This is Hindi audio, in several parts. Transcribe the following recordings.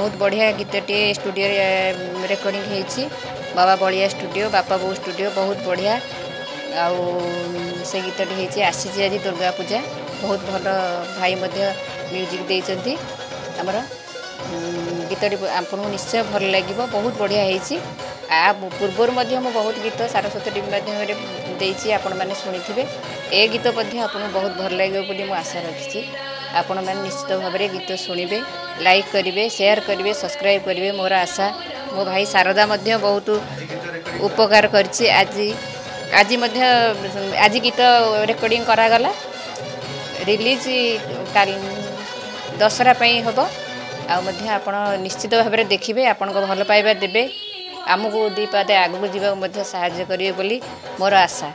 बहुत बढ़िया गीतटे स्टूडियो रेकर्डिंग होती बाबा बलिया स्टूडियो बापा बो स्टूडियो बहुत बढ़िया आउ से गीतटे होती आसी आज दुर्गा पूजा बहुत भल भाई म्यूजिक देती आमर गीतटी आपको निश्चय भल लगे बहुत बढ़िया होती पूर्वर मुझे बहुत गीत सारस्वती माध्यम आपण मैंने शुणी ए गीत आपको बहुत भल लगे मुझे आशा रखी आपण मैंने निश्चित भाव में गीत शुणवे लाइक करेंगे शेयर करेंगे सब्सक्राइब करेंगे मोर आशा मो भाई शारदा बहुत उपकार करछि आज आज गीत रेकर्डिंग करागला रिलीज दशहरा हम आप निश्चित भाव में देखिए आपण भल पाइबा देवे आमको दी पादे आगू जावाक साहाय्य करेंगे बोली मोर आशा।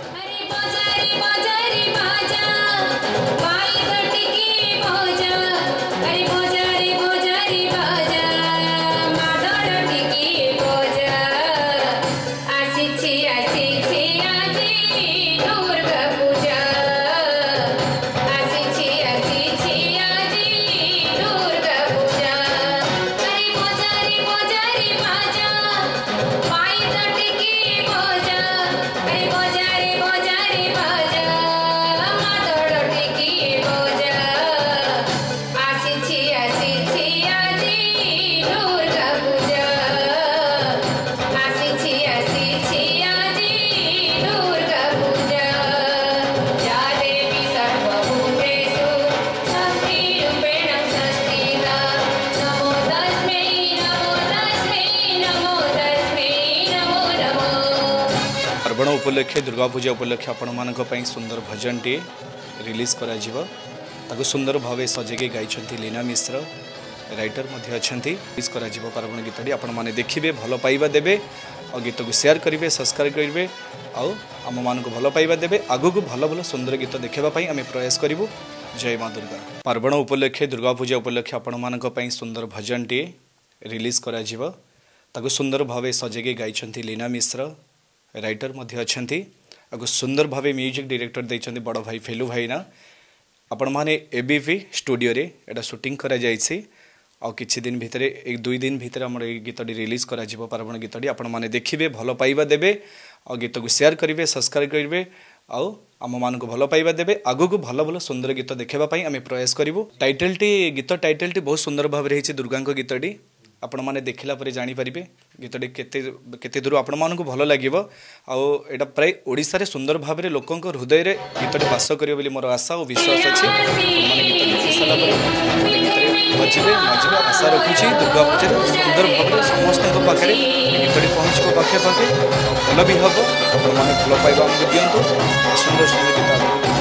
पार्वण उपलक्षे दुर्गा पूजा उपलक्षे आपण मान सुंदर भजन टे रिलीज कर सुंदर भाव सजेगे गाई लीना मिश्र राइटर अच्छा रिलीज कर पार्वण गीतटी आपण मैंने देखिए भल पाइबा देवे और गीत को शेयर करेंगे सब्सक्राइब करेंगे आम मान भल पाइबा देवे आगू को भल भल सुंदर गीत देखापी आम प्रयास करूँ। जय माँ दुर्गा। पार्वण उपलक्षे दुर्गा पूजा उपलक्षे आपण मान सुंदर भजन टे रिलीज कर सुंदर भाव सजेगे गाई लीना मिश्र राइटर अच्छा सुंदर भाव म्यूजिक डायरेक्टर देते बड़ भाई फेलू भाई ना आपण मैंने एबीपी स्टूडियो रे एटा शूटिंग करा जायछि और किछि दिन भितर एक दुई दिन भितर हमर गीतटी रिलीज करा जिवो पार्वण गीतटी आपण मैंने देखिए भल पाइबा देवे और गीत को शेयर करेंगे सब्सक्राइब करेंगे आम मान को भल पाइबा देवे आगू को भल भल सुंदर गीत देखापी आम प्रयास करूँ। गीत टाइटल टी बहुत सुंदर भाव में दुर्गा गीतटी आपण मैंने देखला पर जानीपारे गीतटी केते दूर आपण मान को भल लगे आटा प्राय ओडिशा रे सुंदर भाव में लोकों हृदय रे गीतटी बास करियो बोली मोर आशा और विश्वास अच्छे मैंने गीत देखी सारापर मजबे आशा रखुची दुर्गा पूजा सुंदर भाव में समस्त पाखे गीतटी पहुँचो पाखे पाखे भल भी हम आप भल पाइबा दिंतु सुंदर सुंदर गीत